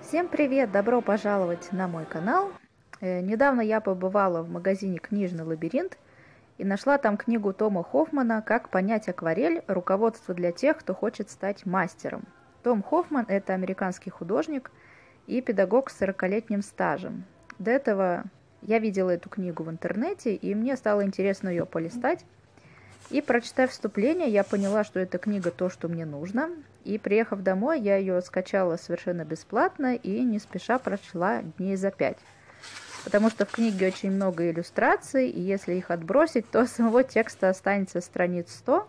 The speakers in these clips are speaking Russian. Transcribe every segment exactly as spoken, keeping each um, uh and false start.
Всем привет! Добро пожаловать на мой канал. Э, недавно я побывала в магазине «Книжный лабиринт» и нашла там книгу Тома Хоффмана «Как понять акварель. Руководство для тех, кто хочет стать мастером». Том Хоффман – это американский художник и педагог с сорокалетним стажем. До этого я видела эту книгу в интернете, и мне стало интересно ее полистать. И, прочитав вступление, я поняла, что эта книга то, что мне нужно. И, приехав домой, я ее скачала совершенно бесплатно и не спеша прочла дней за пять. Потому что в книге очень много иллюстраций, и если их отбросить, то самого текста останется страниц сто.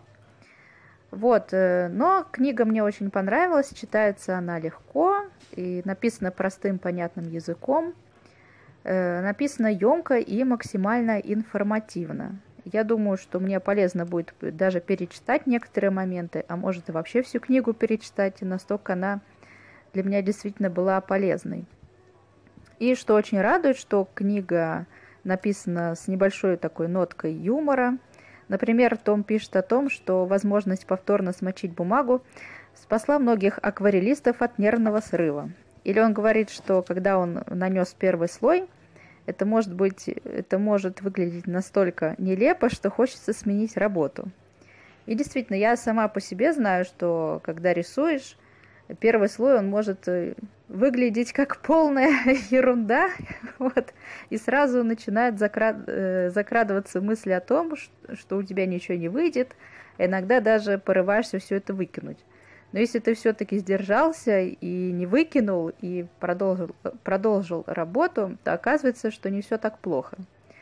Вот, но книга мне очень понравилась, читается она легко, и написана простым, понятным языком. Написано емко и максимально информативно. Я думаю, что мне полезно будет даже перечитать некоторые моменты, а может и вообще всю книгу перечитать, и настолько она для меня действительно была полезной. И что очень радует, что книга написана с небольшой такой ноткой юмора. Например, Том пишет о том, что возможность повторно смочить бумагу спасла многих акварелистов от нервного срыва. Или он говорит, что когда он нанес первый слой, Это может быть, это может выглядеть настолько нелепо, что хочется сменить работу. И действительно, я сама по себе знаю, что когда рисуешь, первый слой он может выглядеть как полная ерунда, вот, и сразу начинают закрад, закрадываться мысли о том, что у тебя ничего не выйдет, а иногда даже порываешься все это выкинуть. Но если ты все-таки сдержался и не выкинул, и продолжил, продолжил работу, то оказывается, что не все так плохо.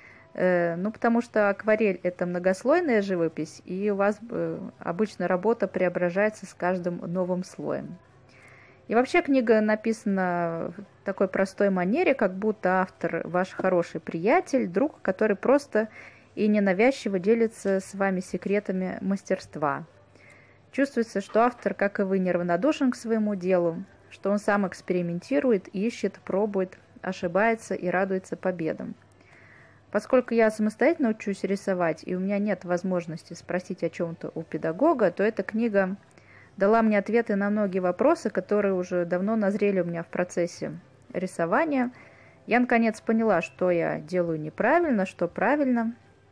Э, ну, потому что акварель – это многослойная живопись, и у вас э, обычно работа преображается с каждым новым слоем. И вообще книга написана в такой простой манере, как будто автор ваш хороший приятель, друг, который просто и ненавязчиво делится с вами секретами мастерства. Чувствуется, что автор, как и вы, неравнодушен к своему делу, что он сам экспериментирует, ищет, пробует, ошибается и радуется победам. Поскольку я самостоятельно учусь рисовать, и у меня нет возможности спросить о чем-то у педагога, то эта книга дала мне ответы на многие вопросы, которые уже давно назрели у меня в процессе рисования. Я, наконец, поняла, что я делаю неправильно, что правильно.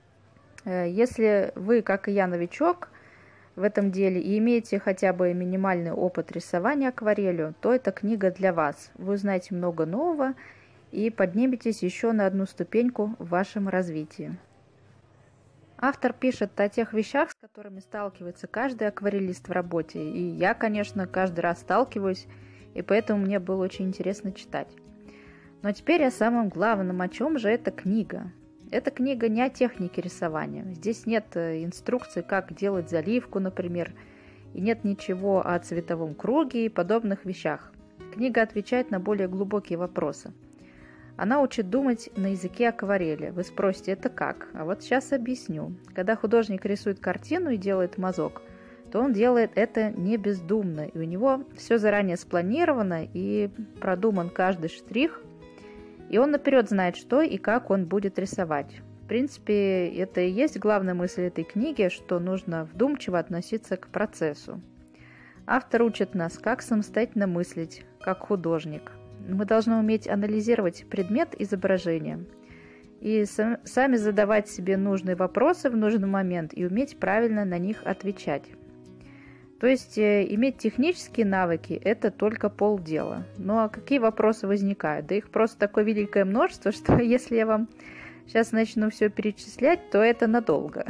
Если вы, как и я, новичок в этом деле и имеете хотя бы минимальный опыт рисования акварелью, то эта книга для вас. Вы узнаете много нового и подниметесь еще на одну ступеньку в вашем развитии. Автор пишет о тех вещах, с которыми сталкивается каждый акварелист в работе. И я, конечно, каждый раз сталкиваюсь, и поэтому мне было очень интересно читать. Но теперь о самом главном, о чем же эта книга. Эта книга не о технике рисования. Здесь нет инструкции, как делать заливку, например, и нет ничего о цветовом круге и подобных вещах. Книга отвечает на более глубокие вопросы. Она учит думать на языке акварели. Вы спросите, это как? А вот сейчас объясню. Когда художник рисует картину и делает мазок, то он делает это не бездумно, и у него все заранее спланировано и продуман каждый штрих, и он наперед знает, что и как он будет рисовать. В принципе, это и есть главная мысль этой книги, что нужно вдумчиво относиться к процессу. Автор учит нас, как самостоятельно мыслить, как художник. Мы должны уметь анализировать предмет изображения и сами задавать себе нужные вопросы в нужный момент и уметь правильно на них отвечать. То есть иметь технические навыки – это только полдела. Ну а какие вопросы возникают? Да их просто такое великое множество, что если я вам сейчас начну все перечислять, то это надолго.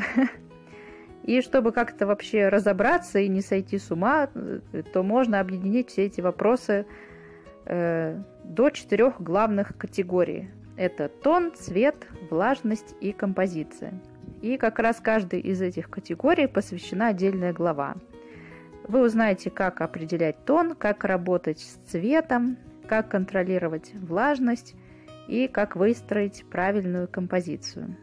И чтобы как-то вообще разобраться и не сойти с ума, то можно объединить все эти вопросы э, до четырех главных категорий. Это тон, цвет, влажность и композиция. И как раз каждой из этих категорий посвящена отдельная глава. Вы узнаете, как определять тон, как работать с цветом, как контролировать влажность и как выстроить правильную композицию.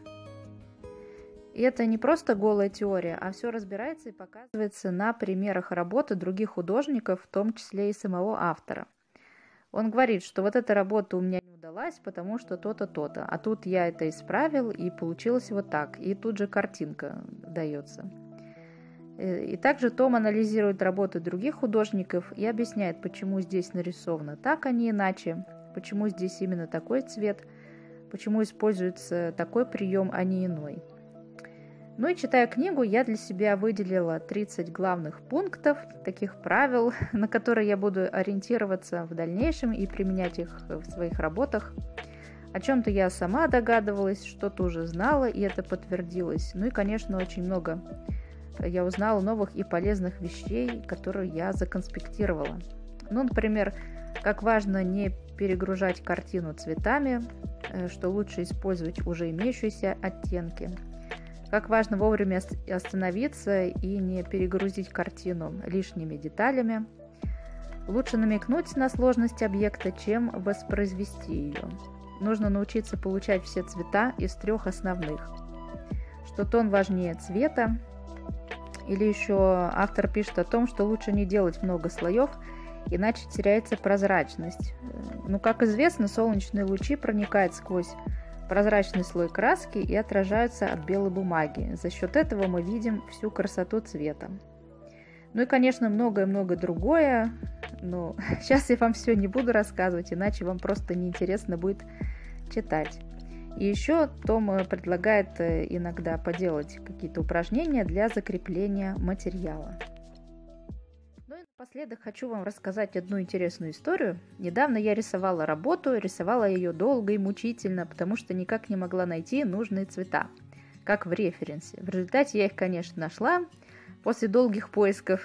И это не просто голая теория, а все разбирается и показывается на примерах работы других художников, в том числе и самого автора. Он говорит, что вот эта работа у меня не удалась, потому что то-то, то-то, а тут я это исправил, и получилось вот так, и тут же картинка дается. И также Том анализирует работы других художников и объясняет, почему здесь нарисовано так, а не иначе, почему здесь именно такой цвет, почему используется такой прием, а не иной. Ну и читая книгу, я для себя выделила тридцать главных пунктов, таких правил, на которые я буду ориентироваться в дальнейшем и применять их в своих работах. О чем-то я сама догадывалась, что-то уже знала, и это подтвердилось. Ну и, конечно, очень много я узнала новых и полезных вещей, которые я законспектировала. Ну, например, как важно не перегружать картину цветами, что лучше использовать уже имеющиеся оттенки. Как важно вовремя остановиться и не перегрузить картину лишними деталями. Лучше намекнуть на сложность объекта, чем воспроизвести ее. Нужно научиться получать все цвета из трех основных. Что тон важнее цвета. Или еще автор пишет о том, что лучше не делать много слоев, иначе теряется прозрачность. Ну, как известно, солнечные лучи проникают сквозь прозрачный слой краски и отражаются от белой бумаги. За счет этого мы видим всю красоту цвета. Ну и, конечно, многое-многое другое. Но сейчас я вам все не буду рассказывать, иначе вам просто неинтересно будет читать. И еще Том предлагает иногда поделать какие-то упражнения для закрепления материала. Ну и напоследок хочу вам рассказать одну интересную историю. Недавно я рисовала работу, рисовала ее долго и мучительно, потому что никак не могла найти нужные цвета, как в референсе. В результате я их, конечно, нашла после долгих поисков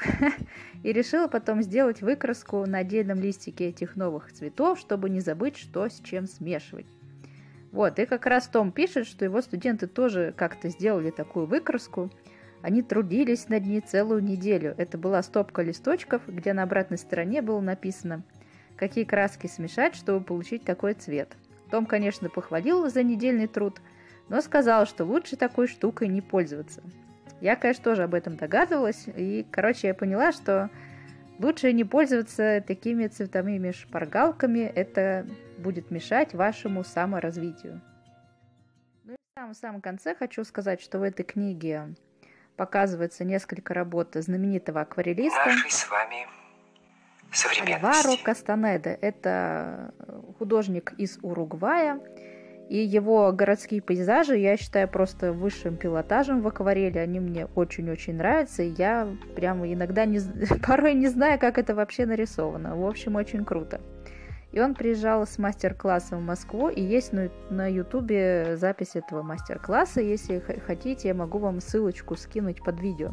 и решила потом сделать выкраску на отдельном листике этих новых цветов, чтобы не забыть, что с чем смешивать. Вот, и как раз Том пишет, что его студенты тоже как-то сделали такую выкраску. Они трудились над ней целую неделю. Это была стопка листочков, где на обратной стороне было написано, какие краски смешать, чтобы получить такой цвет. Том, конечно, похвалил за недельный труд, но сказал, что лучше такой штукой не пользоваться. Я, конечно, тоже об этом догадывалась, и, короче, я поняла, что лучше не пользоваться такими цветовыми шпаргалками, это будет мешать вашему саморазвитию. Ну и в самом-самом конце хочу сказать, что в этой книге показывается несколько работ знаменитого акварелиста нашей с вами современности. Альваро Кастанеда. Это художник из Уругвая, и его городские пейзажи я считаю просто высшим пилотажем в акварели. Они мне очень-очень нравятся, и я прямо иногда не, порой не знаю, как это вообще нарисовано. В общем, очень круто. И он приезжал с мастер-классом в Москву, и есть на ютубе запись этого мастер-класса. Если хотите, я могу вам ссылочку скинуть под видео.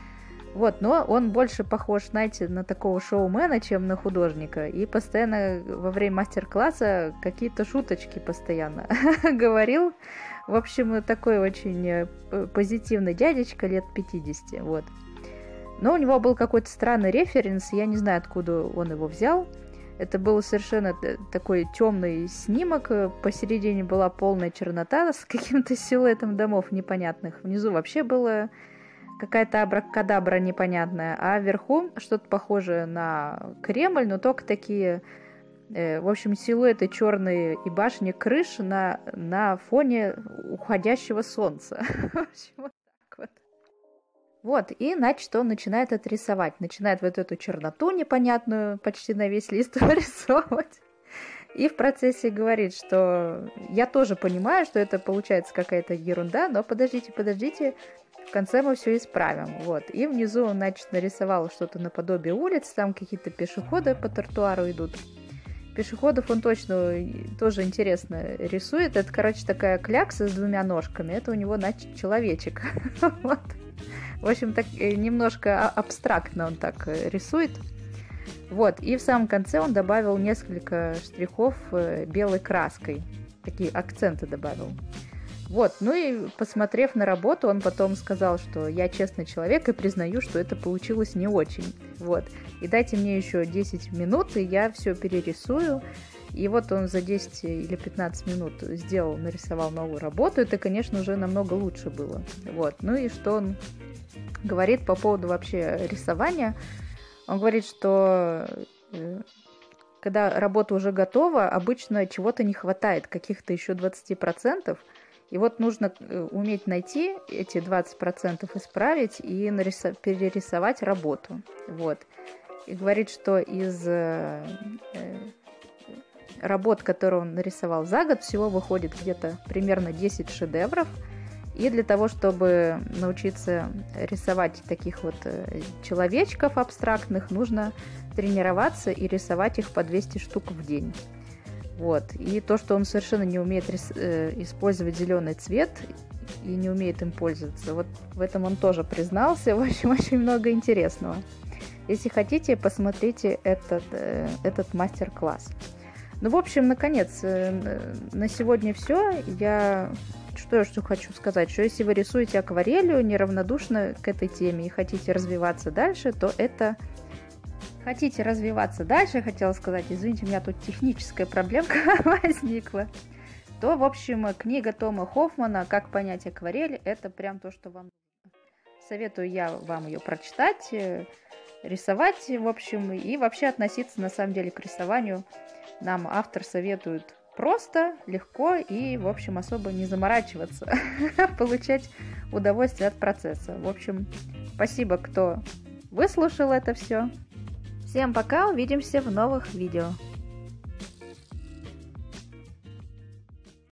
Вот, но он больше похож, знаете, на такого шоумена, чем на художника. И постоянно во время мастер-класса какие-то шуточки постоянно говорил. В общем, такой очень позитивный дядечка лет пятидесяти, вот. Но у него был какой-то странный референс, я не знаю, откуда он его взял. Это был совершенно такой темный снимок, посередине была полная чернота с каким-то силуэтом домов непонятных. Внизу вообще было какая-то абракадабра непонятная, а вверху что-то похожее на Кремль, но только такие, э, в общем, силуэты черные и башни крыш на, на фоне уходящего солнца. В общем, вот так вот. Вот, и, значит, он начинает это рисовать. Начинает вот эту черноту непонятную почти на весь лист вырисовывать. И в процессе говорит, что я тоже понимаю, что это получается какая-то ерунда, но подождите, подождите, в конце мы все исправим. Вот. И внизу он, значит, нарисовал что-то наподобие улиц, там какие-то пешеходы по тротуару идут. Пешеходов он точно тоже интересно рисует. Это, короче, такая клякса с двумя ножками. Это у него, значит, человечек. Вот. В общем, так немножко абстрактно он так рисует. Вот. И в самом конце он добавил несколько штрихов белой краской. Такие акценты добавил. Вот, ну и посмотрев на работу, он потом сказал, что я честный человек и признаю, что это получилось не очень. Вот. И дайте мне еще десять минут, и я все перерисую. И вот он за десять или пятнадцать минут сделал, нарисовал новую работу. Это, конечно, уже намного лучше было. Вот. Ну и что он говорит по поводу вообще рисования? Он говорит, что когда работа уже готова, обычно чего-то не хватает, каких-то еще двадцать процентов. И вот нужно уметь найти эти двадцать процентов, исправить и нарисо- перерисовать работу. Вот. И говорит, что из э, работ, которые он нарисовал за год, всего выходит где-то примерно десять шедевров. И для того, чтобы научиться рисовать таких вот человечков абстрактных, нужно тренироваться и рисовать их по двести штук в день. Вот. И то, что он совершенно не умеет рис- э, использовать зеленый цвет и не умеет им пользоваться, вот в этом он тоже признался. В общем, очень много интересного. Если хотите, посмотрите этот, э, этот мастер-класс. Ну, в общем, наконец, э, на сегодня все. Я... Что я что хочу сказать, что если вы рисуете акварелью, неравнодушны к этой теме и хотите развиваться дальше, то это... Хотите развиваться дальше, хотела сказать, извините, у меня тут техническая проблемка возникла, то, в общем, книга Тома Хоффмана «Как понять акварель» — это прям то, что вам советую я вам ее прочитать, рисовать, в общем, и вообще относиться, на самом деле, к рисованию. Нам автор советует просто, легко и, в общем, особо не заморачиваться, получать удовольствие от процесса. В общем, спасибо, кто выслушал это все. Всем пока, увидимся в новых видео.